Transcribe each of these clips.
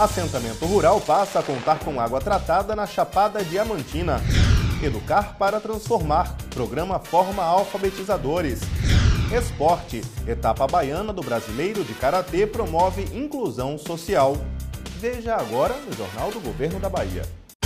Assentamento rural passa a contar com água tratada na Chapada Diamantina. Educar para transformar. Programa forma alfabetizadores. Esporte. Etapa baiana do Brasileiro de Karatê promove inclusão social. Veja agora no Jornal do Governo da Bahia.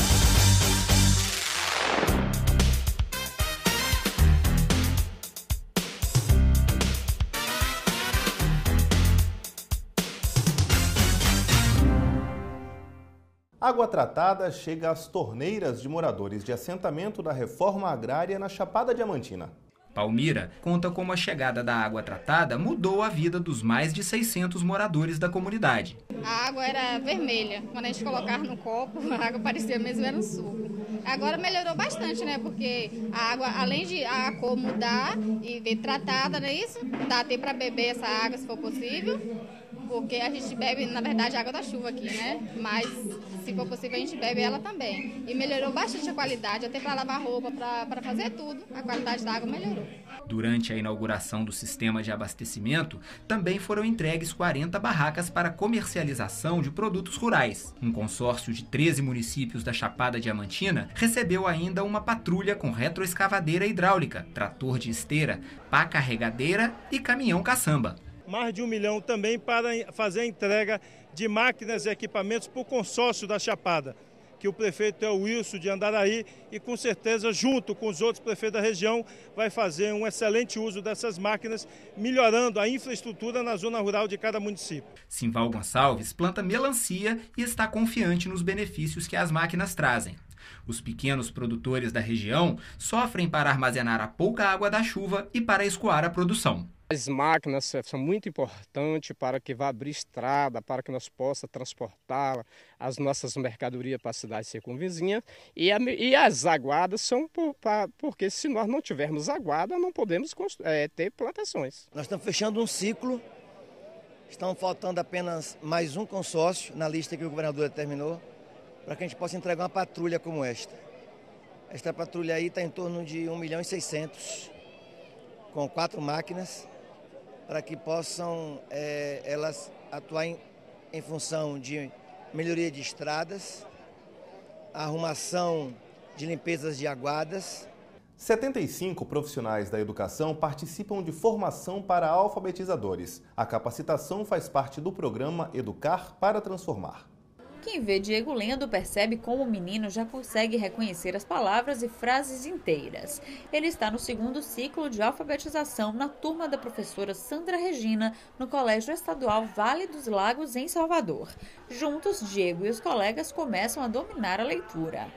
Água tratada chega às torneiras de moradores de assentamento da reforma agrária na Chapada Diamantina. Palmira conta como a chegada da água tratada mudou a vida dos mais de 600 moradores da comunidade. A água era vermelha. Quando a gente colocava no copo, a água parecia mesmo era um suco. Agora melhorou bastante, né? Porque a água, além de a cor mudar e ver tratada, não é isso? Dá até para beber essa água, se for possível. Porque a gente bebe, na verdade, a água da chuva aqui, né? Mas, se for possível, a gente bebe ela também. E melhorou bastante a qualidade, até para lavar roupa, para fazer tudo, a qualidade da água melhorou. Durante a inauguração do sistema de abastecimento, também foram entregues 40 barracas para comercialização de produtos rurais. Um consórcio de 13 municípios da Chapada Diamantina recebeu ainda uma patrulha com retroescavadeira hidráulica, trator de esteira, pá carregadeira e caminhão caçamba. Mais de 1 milhão também para fazer a entrega de máquinas e equipamentos para o consórcio da Chapada, que o prefeito é o Wilson de Andaraí e com certeza, junto com os outros prefeitos da região, vai fazer um excelente uso dessas máquinas, melhorando a infraestrutura na zona rural de cada município. Simval Gonçalves planta melancia e está confiante nos benefícios que as máquinas trazem. Os pequenos produtores da região sofrem para armazenar a pouca água da chuva e para escoar a produção. As máquinas são muito importantes para que vá abrir estrada, para que nós possamos transportar as nossas mercadorias para a cidade circunvizinha. E as aguadas são porque se nós não tivermos aguada, não podemos ter plantações. Nós estamos fechando um ciclo, estão faltando apenas mais um consórcio na lista que o governador determinou, para que a gente possa entregar uma patrulha como esta. Esta patrulha aí está em torno de 1.600.000, com 4 máquinas, para que possam elas atuar em função de melhoria de estradas, arrumação de limpezas de aguadas. 75 profissionais da educação participam de formação para alfabetizadores. A capacitação faz parte do programa Educar para Transformar. Quem vê Diego lendo percebe como o menino já consegue reconhecer as palavras e frases inteiras. Ele está no 2º ciclo de alfabetização na turma da professora Sandra Regina, no Colégio Estadual Vale dos Lagos, em Salvador. Juntos, Diego e os colegas começam a dominar a leitura.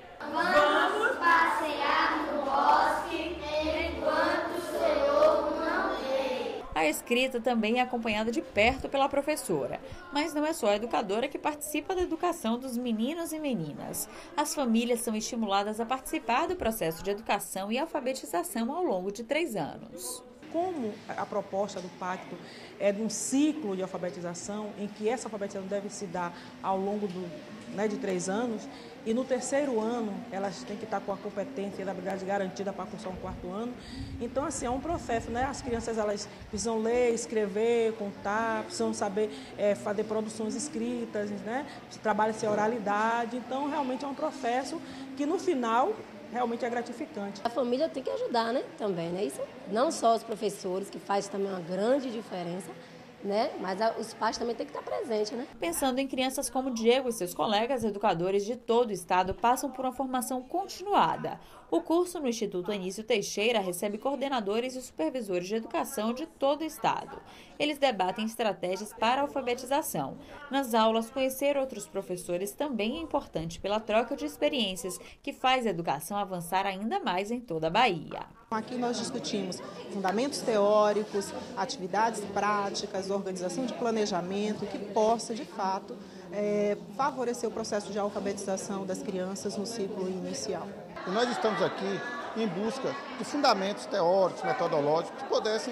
Vamos passear no bosque enquanto o Senhor não vem. A escrita também é acompanhada de perto pela professora. Mas não é só a educadora que participa da educação dos meninos e meninas. As famílias são estimuladas a participar do processo de educação e alfabetização ao longo de 3 anos. Como a proposta do pacto é de um ciclo de alfabetização, em que essa alfabetização deve se dar ao longo de 3 anos, e no 3º ano elas têm que estar com a competência e a habilidade garantida para cursar um 4º ano. Então, assim, é um processo, né? As crianças elas precisam ler, escrever, contar, precisam saber fazer produções escritas, né? Trabalha-se a oralidade. Então, realmente é um processo que, no final, realmente é gratificante. A família tem que ajudar, né? Também, né? Isso não só os professores, que faz também uma grande diferença, né? Mas os pais também têm que estar presentes, né? Pensando em crianças como Diego e seus colegas, educadores de todo o estado passam por uma formação continuada. O curso no Instituto Anísio Teixeira recebe coordenadores e supervisores de educação de todo o estado. Eles debatem estratégias para a alfabetização. Nas aulas, conhecer outros professores também é importante pela troca de experiências, que faz a educação avançar ainda mais em toda a Bahia. Aqui nós discutimos fundamentos teóricos, atividades práticas, organização de planejamento, que possa, de fato, favorecer o processo de alfabetização das crianças no ciclo inicial. E nós estamos aqui em busca de fundamentos teóricos, metodológicos, que pudessem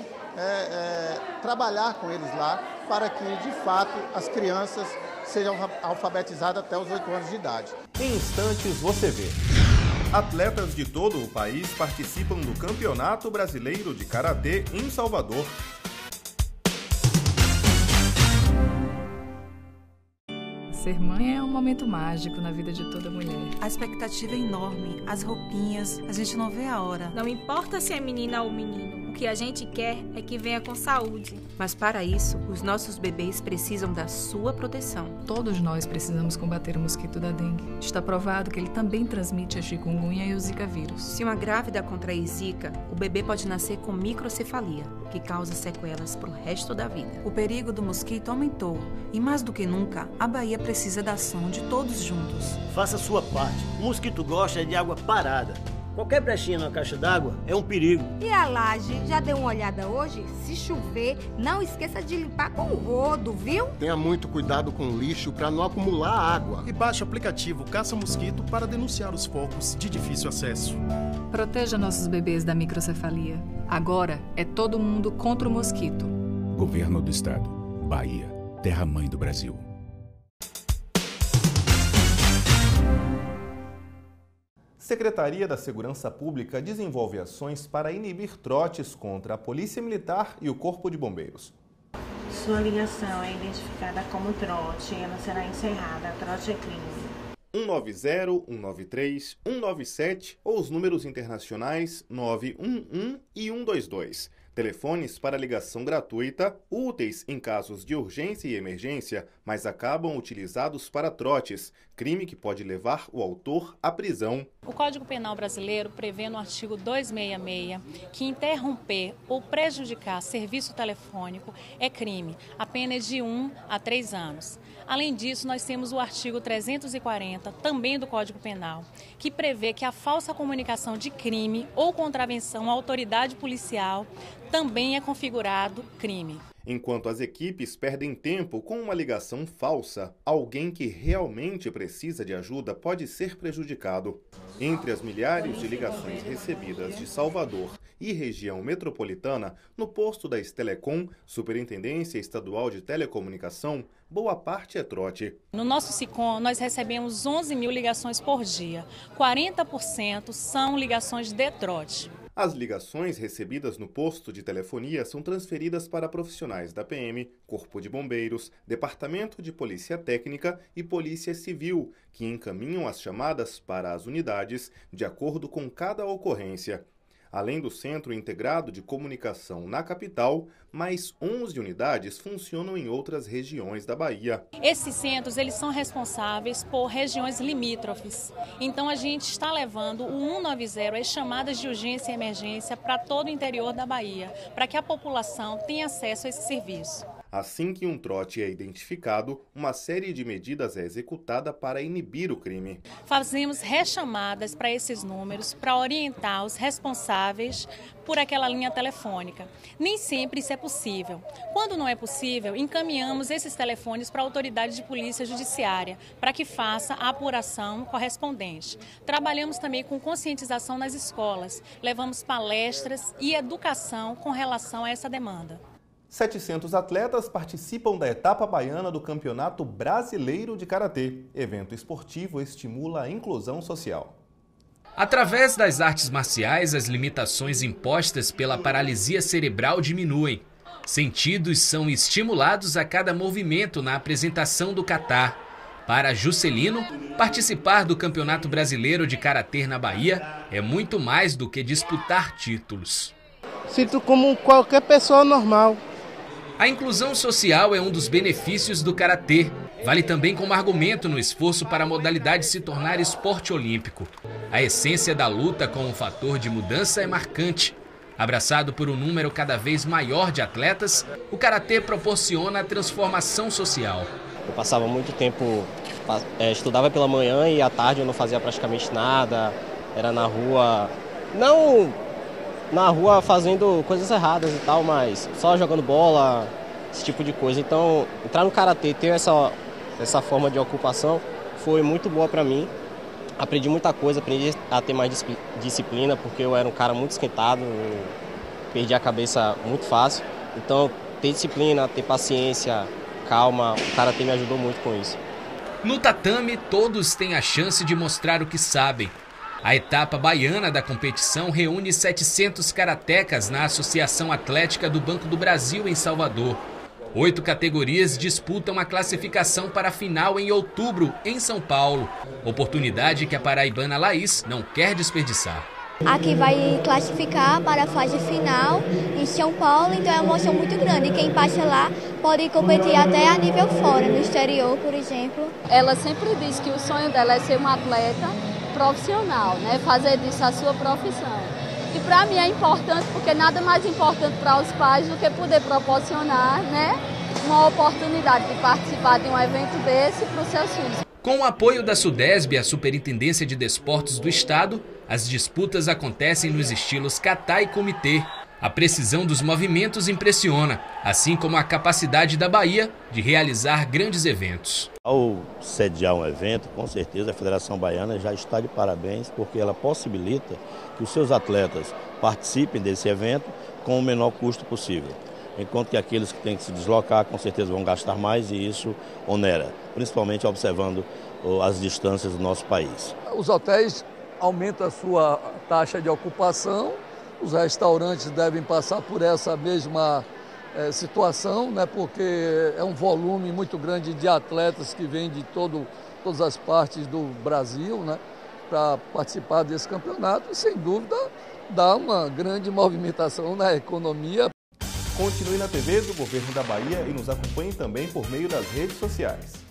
trabalhar com eles lá, para que, de fato, as crianças sejam alfabetizadas até os 8 anos de idade. Em instantes você vê. Atletas de todo o país participam do Campeonato Brasileiro de Karatê em Salvador. Ser mãe é um momento mágico na vida de toda mulher. A expectativa é enorme, as roupinhas, a gente não vê a hora. Não importa se é menina ou menino, o que a gente quer é que venha com saúde. Mas para isso, os nossos bebês precisam da sua proteção. Todos nós precisamos combater o mosquito da dengue. Está provado que ele também transmite a chikungunya e o zika vírus. Se uma grávida contrair zika, o bebê pode nascer com microcefalia, que causa sequelas para o resto da vida. O perigo do mosquito aumentou e, mais do que nunca, a Bahia precisa da ação de todos juntos. Faça a sua parte. O mosquito gosta de água parada. Qualquer brechinha na caixa d'água é um perigo. E a laje, já deu uma olhada hoje? Se chover, não esqueça de limpar com o rodo, viu? Tenha muito cuidado com o lixo para não acumular água. E baixe o aplicativo Caça-Mosquito para denunciar os focos de difícil acesso. Proteja nossos bebês da microcefalia. Agora é todo mundo contra o mosquito. Governo do Estado. Bahia, terra-mãe do Brasil. Secretaria da Segurança Pública desenvolve ações para inibir trotes contra a Polícia Militar e o Corpo de Bombeiros. Sua ligação é identificada como trote e ela será encerrada. Trote é crime. 190, 193, 197 ou os números internacionais 911 e 122. Telefones para ligação gratuita, úteis em casos de urgência e emergência, mas acabam utilizados para trotes, crime que pode levar o autor à prisão. O Código Penal brasileiro prevê no artigo 266 que interromper ou prejudicar serviço telefônico é crime, a pena é de 1 a 3 anos. Além disso, nós temos o artigo 340, também do Código Penal, que prevê que a falsa comunicação de crime ou contravenção à autoridade policial também é configurado crime. Enquanto as equipes perdem tempo com uma ligação falsa, alguém que realmente precisa de ajuda pode ser prejudicado. Entre as milhares de ligações recebidas de Salvador e região metropolitana, no posto da Estelecom, Superintendência Estadual de Telecomunicação, boa parte é trote. No nosso SICOM, nós recebemos 11 mil ligações por dia. 40% são ligações de trote. As ligações recebidas no posto de telefonia são transferidas para profissionais da PM, Corpo de Bombeiros, Departamento de Polícia Técnica e Polícia Civil, que encaminham as chamadas para as unidades de acordo com cada ocorrência. Além do Centro Integrado de Comunicação na capital, mais 11 unidades funcionam em outras regiões da Bahia. Esses centros eles são responsáveis por regiões limítrofes. Então a gente está levando o 190, as chamadas de urgência e emergência, para todo o interior da Bahia, para que a população tenha acesso a esse serviço. Assim que um trote é identificado, uma série de medidas é executada para inibir o crime. Fazemos rechamadas para esses números para orientar os responsáveis por aquela linha telefônica. Nem sempre isso é possível. Quando não é possível, encaminhamos esses telefones para a autoridade de polícia judiciária para que faça a apuração correspondente. Trabalhamos também com conscientização nas escolas, levamos palestras e educação com relação a essa demanda. 700 atletas participam da etapa baiana do Campeonato Brasileiro de Karatê. Evento esportivo estimula a inclusão social. Através das artes marciais, as limitações impostas pela paralisia cerebral diminuem. Sentidos são estimulados a cada movimento na apresentação do kata. Para Juscelino, participar do Campeonato Brasileiro de Karatê na Bahia é muito mais do que disputar títulos. Sinto como qualquer pessoa normal. A inclusão social é um dos benefícios do karatê. Vale também como argumento no esforço para a modalidade se tornar esporte olímpico. A essência da luta com o fator de mudança é marcante. Abraçado por um número cada vez maior de atletas, o karatê proporciona a transformação social. Eu passava muito tempo, estudava pela manhã e à tarde eu não fazia praticamente nada. Era na rua, não na rua fazendo coisas erradas e tal, mas só jogando bola, esse tipo de coisa. Então, entrar no karatê, ter essa forma de ocupação foi muito boa para mim. Aprendi muita coisa, aprendi a ter mais disciplina, porque eu era um cara muito esquentado, perdi a cabeça muito fácil. Então, ter disciplina, ter paciência, calma, o karatê me ajudou muito com isso. No tatame, todos têm a chance de mostrar o que sabem. A etapa baiana da competição reúne 700 karatecas na Associação Atlética do Banco do Brasil, em Salvador. 8 categorias disputam a classificação para a final em outubro, em São Paulo. Oportunidade que a paraibana Laís não quer desperdiçar. Aqui vai classificar para a fase final em São Paulo, então é uma emoção muito grande. Quem passa lá pode competir até a nível fora, no exterior, por exemplo. Ela sempre diz que o sonho dela é ser uma atleta profissional, né? Fazer disso a sua profissão. E para mim é importante porque nada mais importante para os pais do que poder proporcionar, né, uma oportunidade de participar de um evento desse para os seus filhos. Com o apoio da SUDESB, a Superintendência de Desportos do Estado, as disputas acontecem nos estilos kata e comitê. A precisão dos movimentos impressiona, assim como a capacidade da Bahia de realizar grandes eventos. Ao sediar um evento, com certeza a Federação Baiana já está de parabéns, porque ela possibilita que os seus atletas participem desse evento com o menor custo possível. Enquanto que aqueles que têm que se deslocar, com certeza vão gastar mais e isso onera, principalmente observando as distâncias do nosso país. Os hotéis aumentam a sua taxa de ocupação, os restaurantes devem passar por essa mesma situação, né, porque é um volume muito grande de atletas que vêm de todas as partes do Brasil, né, para participar desse campeonato e, sem dúvida, dá uma grande movimentação na economia. Continue na TV do Governo da Bahia e nos acompanhe também por meio das redes sociais.